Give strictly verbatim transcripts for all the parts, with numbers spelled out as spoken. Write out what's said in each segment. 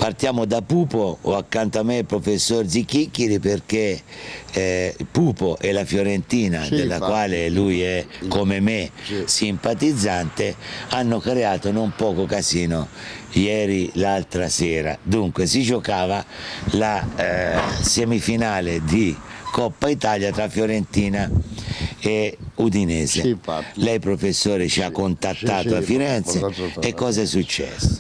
partiamo da Pupo, ho accanto a me il professor Zicchicchiri, perché eh, Pupo è la Fiorentina, sì, della infatti, quale lui è come me sì, simpatizzante, hanno creato non poco casino ieri, l'altra sera. Dunque si giocava la eh, semifinale di Coppa Italia tra Fiorentina e Udinese. Sì, lei professore ci sì, ha contattato sì, a Firenze sì, e cosa è successo?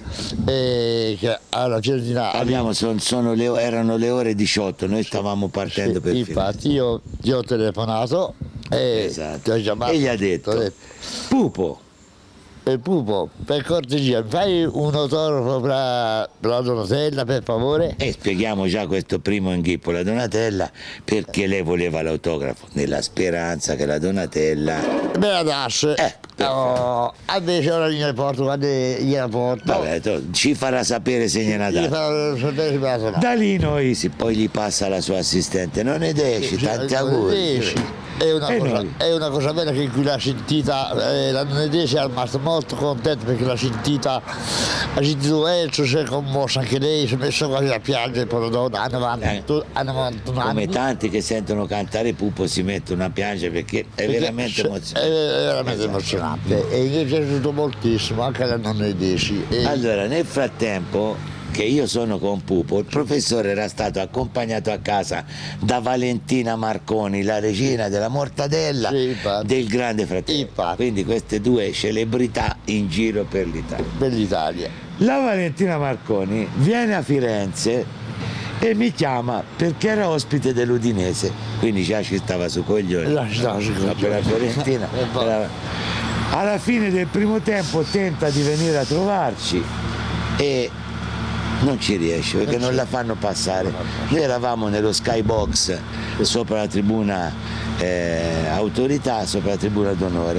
E che alla Fiorentina Parliamo, son, sono le, erano le ore diciotto, noi stavamo partendo sì, per infatti io ti ho telefonato e esatto, ti ho chiamato e gli ha detto, detto Pupo, e Pupo, per cortesia, fai un autografo per, per la Donatella, per favore? E spieghiamo già questo primo inghippo, la Donatella, perché lei voleva l'autografo, nella speranza che la Donatella me la dasse. Eh, oh, invece ora gliela porto, quando gliela porto. Vabbè, to, ci farà sapere se gliela dà. Farà sapere se me la sarà. Da lì noi, si, poi gli passa la sua assistente, non ne esci, sì, tanti auguri. È una, cosa, è una cosa bella che qui l'ha sentita, eh, la Donedese è rimasta molto contenta perché l'ha sentita, ha sentito Elcio, si è commossa anche lei, si è messa quasi a piangere, poi donna, hanno novantuno anni. Come tanti che sentono cantare Pupo si mettono a piangere perché è perché veramente emozionante. È veramente esatto, emozionante e mi è piaciuto moltissimo anche la Donedese. E... Allora, nel frattempo che io sono con Pupo, il professore era stato accompagnato a casa da Valentina Marconi, la regina della mortadella sì, del Grande Fratello, quindi queste due celebrità in giro per l'Italia. Per l'Italia. La Valentina Marconi viene a Firenze e mi chiama perché era ospite dell'Udinese, quindi già ci stava su coglioni, no, stava su coglioni. Per la Fiorentina. Per la... Alla fine del primo tempo tenta di venire a trovarci e non ci riesce perché non la fanno passare. Noi eravamo nello skybox sopra la tribuna eh, autorità, sopra la tribuna d'onore.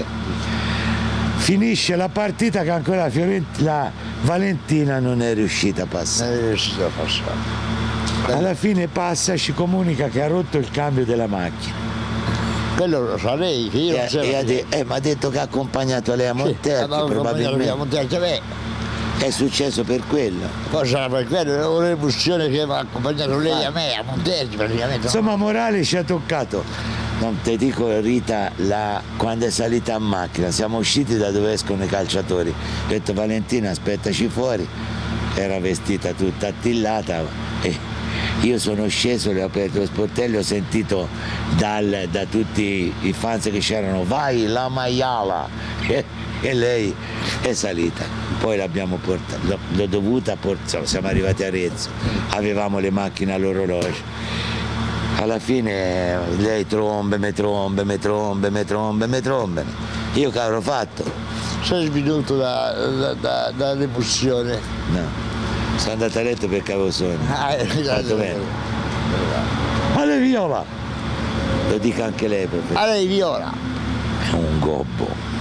Finisce la partita che ancora la, Fiorent la Valentina non è riuscita a passare. Non è riuscita a passare. Alla fine passa, ci comunica che ha rotto il cambio della macchina. Quello lo sa lei, che io e, non so. Eh, ma ha detto che ha accompagnato lei a Monterchi, sì, probabilmente. A Monterchi, è successo per quello. Poi sarà per quello, un'emozione che ha accompagnato lei a me, a Monterchi praticamente. Insomma, morale ci ha toccato. Non ti dico Rita, la, quando è salita in macchina, siamo usciti da dove escono i calciatori. Ho detto Valentina aspettaci fuori, era vestita tutta attillata e io sono sceso, le ho aperto lo sportello, ho sentito dal, da tutti i fans che c'erano vai la maiala e, e lei è salita. Poi l'abbiamo portata, l'ho dovuta portare, siamo arrivati a Arezzo, avevamo le macchine all'orologio. Alla fine lei trombe, me trombe, me trombe, me trombe, me trombe. Io che avrò fatto? Sei sminuito dall'emozione. Da, da no, sono andato a letto perché avevo sonno. Ah, è fatto bene. Ale Viola! Lo dica anche lei, professore. Ale Viola! È un gobbo.